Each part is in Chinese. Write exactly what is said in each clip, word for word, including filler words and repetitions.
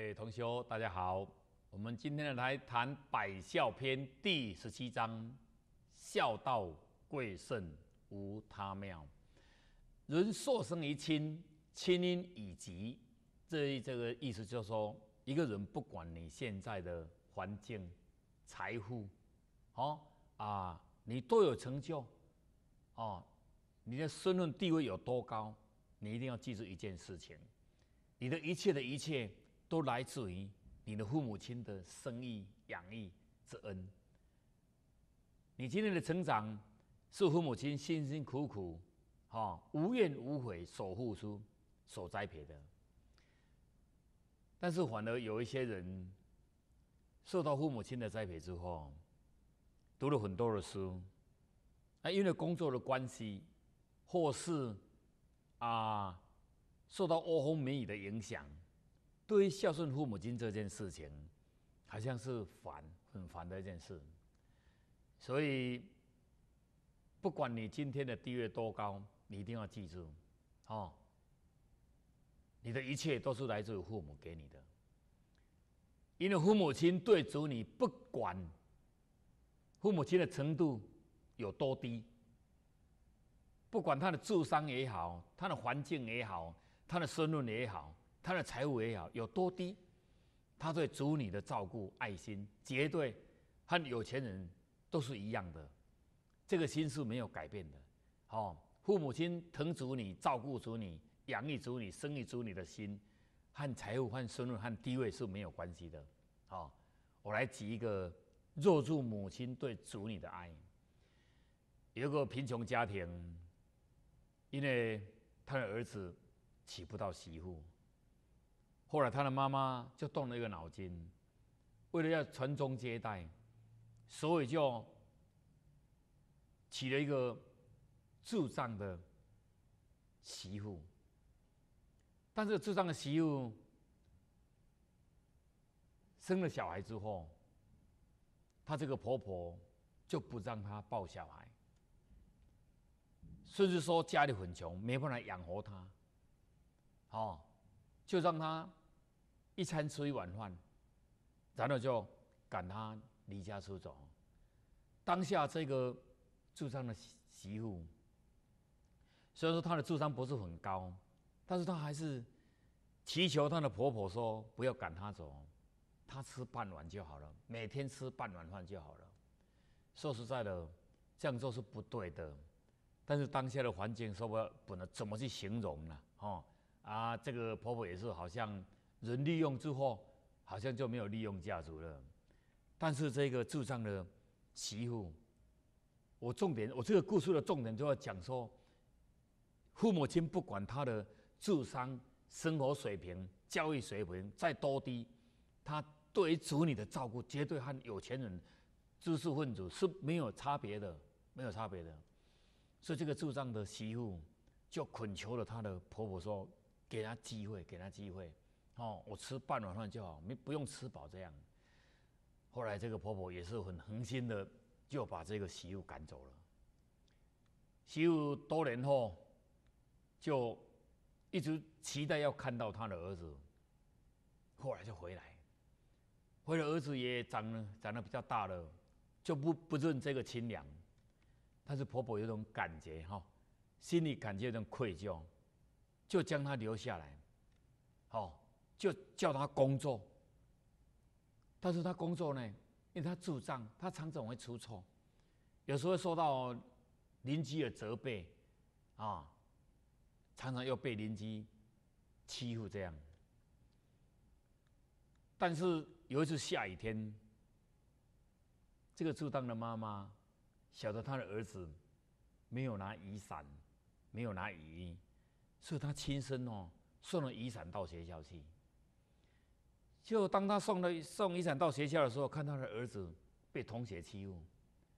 位同修，大家好。我们今天来谈《百孝篇》第十七章：孝道贵甚无他妙。人受生于亲，亲因以及。这这个意思就是说，一个人不管你现在的环境、财富，哦啊，你多有成就，哦，你的身份地位有多高，你一定要记住一件事情：你的一切的一切都来自于你的父母亲的生育养育之恩。你今天的成长是父母亲辛辛苦苦、哦、无怨无悔所付出、所栽培的。但是反而有一些人受到父母亲的栽培之后，读了很多的书，啊，因为工作的关系，或是啊受到欧风美雨的影响，对于孝顺父母亲这件事情，好像是烦很烦的一件事。所以，不管你今天的地位多高，你一定要记住，哦。你的一切都是来自于父母给你的，因为父母亲对子女，不管父母亲的程度有多低，不管他的智商也好，他的环境也好，他的身份也好，他的财务也好有多低，他对子女的照顾爱心，绝对和有钱人都是一样的，这个心是没有改变的。哦，父母亲疼子女、照顾子女、养育子女、生育子女的心，和财富、和身份、和地位是没有关系的。哦，我来举一个若入母亲对子女的爱。有一个贫穷家庭，因为他的儿子娶不到媳妇，后来他的妈妈就动了一个脑筋，为了要传宗接代，所以就娶了一个智障的媳妇。但是智障的媳妇生了小孩之后，她这个婆婆就不让她抱小孩，甚至说家里很穷，没办法养活她，哦，就让她一餐吃一碗饭，然后就赶她离家出走。当下这个智障的媳妇，虽然说她的智商不是很高，但是她还是祈求她的婆婆说不要赶她走，她吃半碗就好了，每天吃半碗饭就好了。说实在的，这样做是不对的。但是当下的环境说不不能怎么去形容呢？哦啊，这个婆婆也是好像人利用之后，好像就没有利用价值了。但是这个智障的媳妇，我重点，我这个故事的重点就要讲说，父母亲不管他的智商、生活水平、教育水平再多低，他对于子女的照顾绝对和有钱人、知识分子是没有差别的，没有差别的。所以这个智障的媳妇就恳求了她的婆婆说：“给她机会，给她机会，哦，我吃半碗饭就好，没不用吃饱这样。”后来这个婆婆也是很狠心的，就把这个媳妇赶走了。媳妇多年后就一直期待要看到她的儿子，后来就回来，回来儿子也长了长得比较大了，就不不认这个亲娘。但是婆婆有一种感觉哈，心里感觉有种愧疚，就将她留下来，哦，就叫她工作。但是她工作呢，因为她智障，她常常会出错，有时候受到邻居的责备啊，常常又被邻居欺负这样。但是有一次下雨天，这个智障的妈妈晓得他的儿子没有拿雨伞，没有拿雨衣，所以他亲身哦送了雨伞到学校去。就当他送了送雨伞到学校的时候，看他的儿子被同学欺负，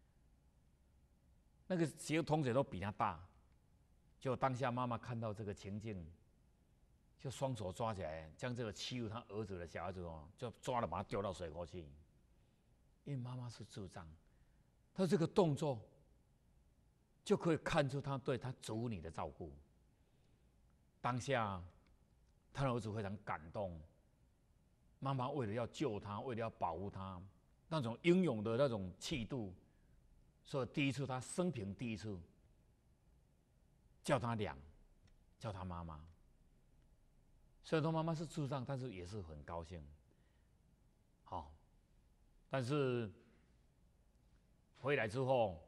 那个几个同学都比他大。就当下妈妈看到这个情境，就双手抓起来，将这个欺负他儿子的小孩子哦，就抓了把他丢到水沟去。因为妈妈是智障。他这个动作就可以看出他对他子女的照顾。当下，他的儿子非常感动， 妈妈为了要救他，为了要保护他，那种英勇的那种气度，所以第一次他生平第一次叫他娘，叫他妈妈。虽然说妈妈是智障，但是也是很高兴。好、哦，但是回来之后，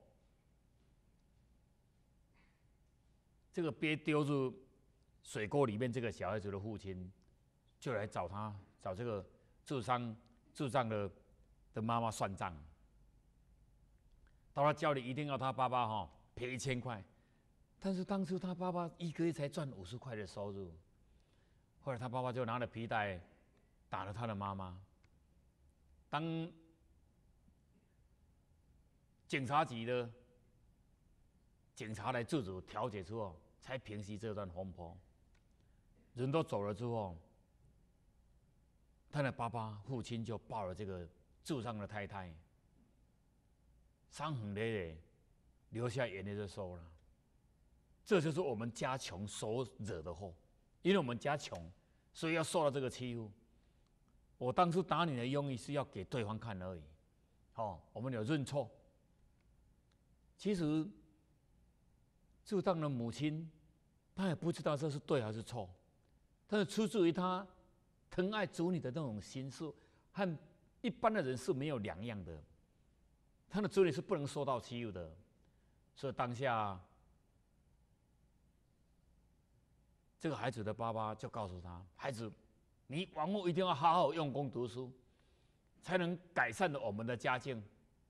这个被丢入水沟里面这个小孩子的父亲，就来找他，找这个智商智障的的妈妈算账。到他家里一定要他爸爸哈、哦、赔一千块，但是当初他爸爸一个月才赚五十块的收入。后来他爸爸就拿了皮带打了他的妈妈。当警察局的警察来制止调解之后，才平息这段风波。人都走了之后，他的爸爸父亲就抱了这个智障的太太，伤痕累累，流下眼泪就说了：“这就是我们家穷所惹的祸，因为我们家穷，所以要受到这个欺负。我当初打你的用意是要给对方看而已。哦，我们有认错。其实，智障的母亲，她也不知道这是对还是错，但是出自于她疼爱子女的那种心是和一般的人是没有两样的。她的子女是不能受到欺负的，所以当下，这个孩子的爸爸就告诉他：孩子，你往后一定要好好用功读书，才能改善了我们的家境。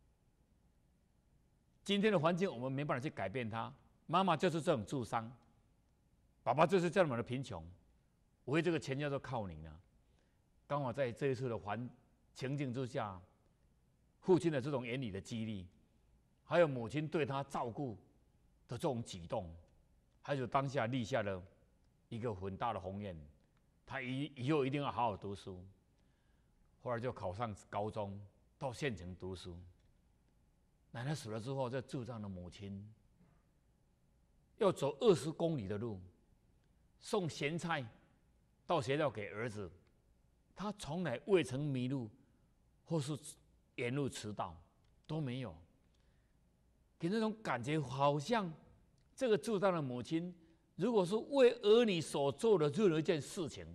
今天的环境我们没办法去改变它，妈妈就是这种智商，爸爸就是这么的贫穷，为这个钱要都靠你了。刚好在这一次的环情境之下，父亲的这种言语的激励，还有母亲对他照顾的这种举动，还有当下立下了一个很大的宏愿，他以以后一定要好好读书。后来就考上高中，到县城读书。奶奶死了之后，这智障的母亲要走二十公里的路，送咸菜到学校给儿子。他从来未曾迷路，或是沿路迟到，都没有。给那种感觉，好像这个智障的母亲，如果是为儿女所做的任何一件事情，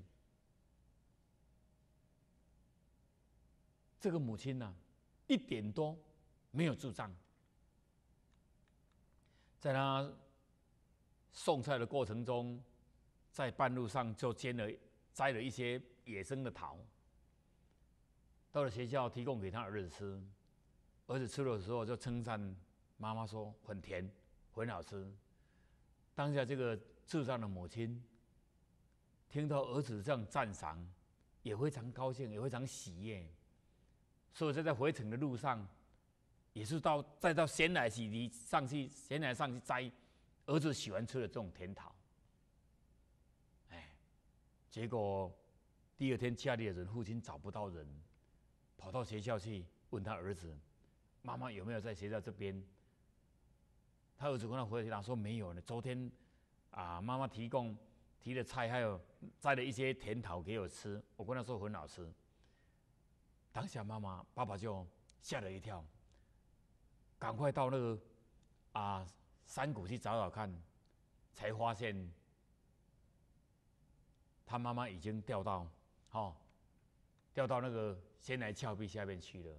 这个母亲呢、啊，一点都没有智障。在他送菜的过程中，在半路上就摘了摘了一些野生的桃，到了学校提供给他儿子吃。儿子吃的时候就称赞妈妈说很甜，很好吃。当下这个智障的母亲听到儿子这样赞赏，也非常高兴，也非常喜悦。所以在回程的路上，也是到再到咸奶洗梨上去，咸奶上去摘儿子喜欢吃的这种甜桃。哎，结果第二天家里的人，父亲找不到人，跑到学校去问他儿子：“妈妈有没有在学校这边？”他儿子跟他回答说：“没有呢，昨天啊，妈妈提供提的菜，还有摘了一些甜桃给我吃，我跟他说很好吃。”当下妈妈爸爸就吓了一跳，赶快到那个啊山谷去找找看，才发现他妈妈已经掉到哦掉到那个仙来峭壁下面去了。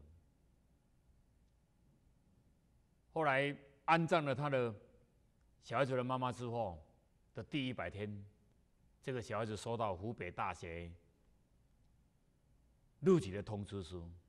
后来安葬了他的小孩子的妈妈之后的第一百天，这个小孩子收到湖北大学录取的通知书。